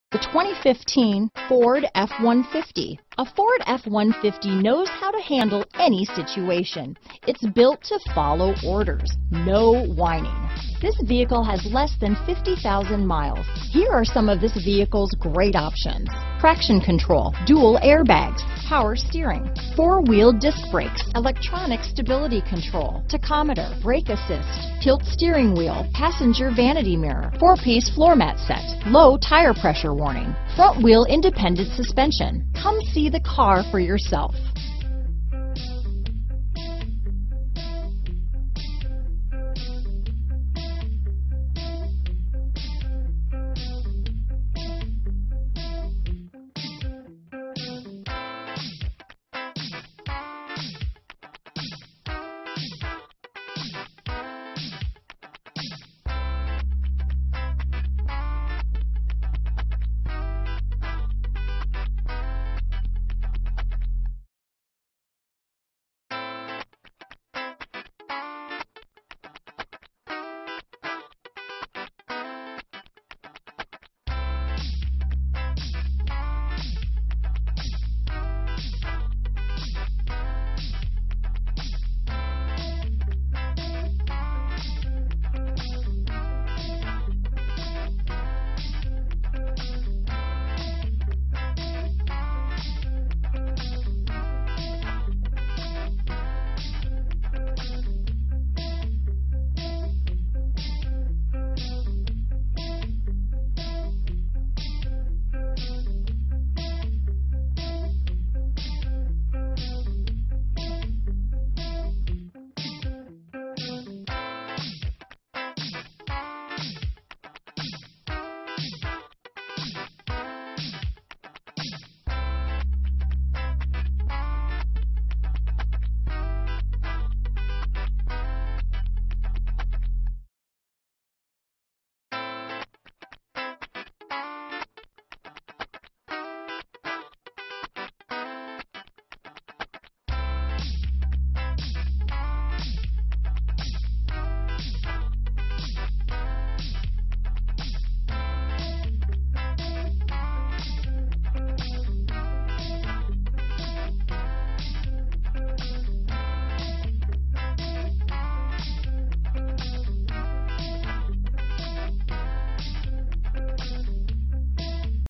The 2015 Ford F-150. A Ford F-150 knows how to handle any situation. It's built to follow orders, no whining. This vehicle has less than 50,000 miles. Here are some of this vehicle's great options: traction control, dual airbags, power steering, four-wheel disc brakes, electronic stability control, tachometer, brake assist, tilt steering wheel, passenger vanity mirror, four-piece floor mat set, low tire pressure warning, front wheel independent suspension. Come see the car for yourself.